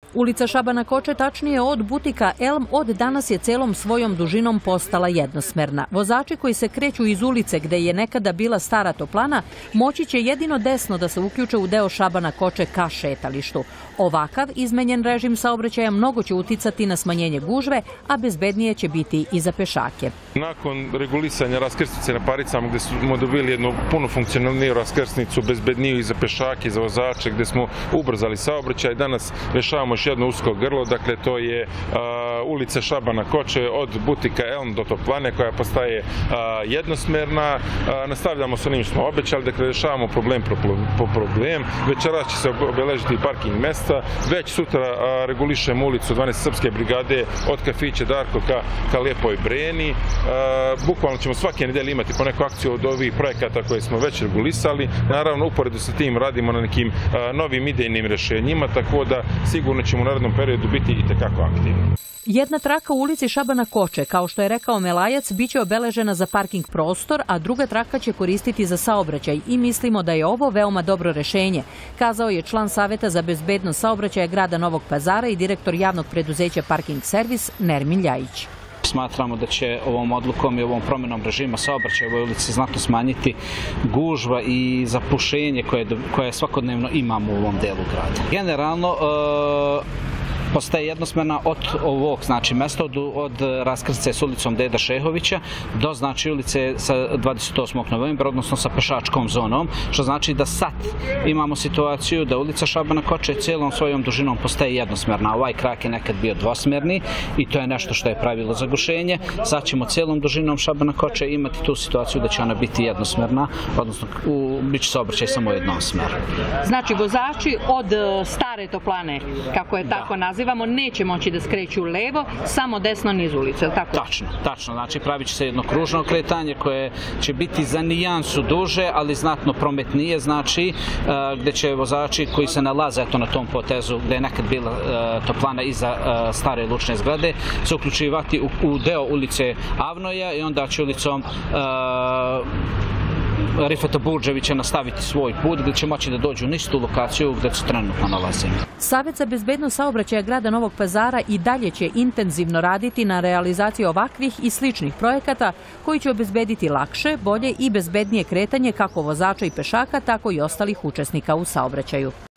Ulica Šabana Koče, tačnije od butika Elm, od danas je celom svojom dužinom postala jednosmerna. Vozači koji se kreću iz ulice gde je nekada bila stara toplana moći će jedino desno da se uključe u deo Šabana Koče ka šetalištu. Ovakav izmenjen režim saobraćaja mnogo će uticati na smanjenje gužve, a bezbednije će biti i za pešake. Nakon regulisanja raskrsnice na Paricama, gde smo dobili jednu puno funkcionalniju raskrsnicu, bezbedniju i za pešake i za vozače, gde smo ubrzali saobraćaj, danas rešavamo još jedno usko grlo, dakle to je ulica Šabana Koče od butika Elm do toplane koja postaje jednosmerna. Nastavljamo sa onim što smo obećali, dakle rešavamo problem po problem. Večeras će se obeležiti parking mesta. Već sutra regulišemo ulicu 12. Srpske brigade od kafića Darko ka Lijepoj Breni. Bukvalno ćemo svake nedelje imati po neku akciju od ovih projekata koje smo već regulisali. Naravno, uporedo sa tim radimo na nekim novim idejnim rešenjima, tako da sigurno ćemo u narednom periodu biti i tekako aktivni. Jedna traka u ulici Šabana Koče, kao što je rekao Melajac, biće obeležena za parking prostor, a druga traka će koristiti za saobraćaj i mislimo da je ovo veoma dobro rešenje, kazao je član Saveta za bezbednost saobraćaja grada Novog Pazara i direktor javnog preduzeća Parking servis Nermin Ljajić. Smatramo da će ovom odlukom i ovom promenom režima saobraćaja u ovoj ulici znatno smanjiti gužva i zapušenje koje svakodnevno imamo u ovom delu grada. Generalno, postaje jednosmerna od ovog, znači mesta od raskrsnice s ulicom Deda Šehovića do znači ulice sa 28. novembra, odnosno sa pešačkom zonom, što znači da sad imamo situaciju da ulica Šabana Koče cijelom svojom dužinom postaje jednosmerna. Ovaj krak je nekad bio dvosmerni i to je nešto što je pravilo za gušenje. Sad ćemo cijelom dužinom Šabana Koče imati tu situaciju da će ona biti jednosmerna, odnosno bit će saobraćaj samo u jednom smeru. Znači vozači od stare toplane, kako je tako nazivamo, neće moći da skreću levo, samo desno niz ulice, je li tako? Tačno. Znači pravit će se jedno kružno okretanje koje će biti za nijansu duže, ali znatno prometnije, znači gde će vozači koji se nalaze na tom potezu gde je nekad bila toplana iza stare lučne zgrade se uključivati u deo ulice Avnoja i onda će ulicom Rifeta Burđevića nastaviti svoj put gdje će moći da dođu na istu lokaciju gdje se trenutno nalazimo. Savet za bezbednost saobraćaja grada Novog Pazara i dalje će intenzivno raditi na realizaciji ovakvih i sličnih projekata koji će obezbediti lakše, bolje i bezbednije kretanje kako vozača i pešaka, tako i ostalih učesnika u saobraćaju.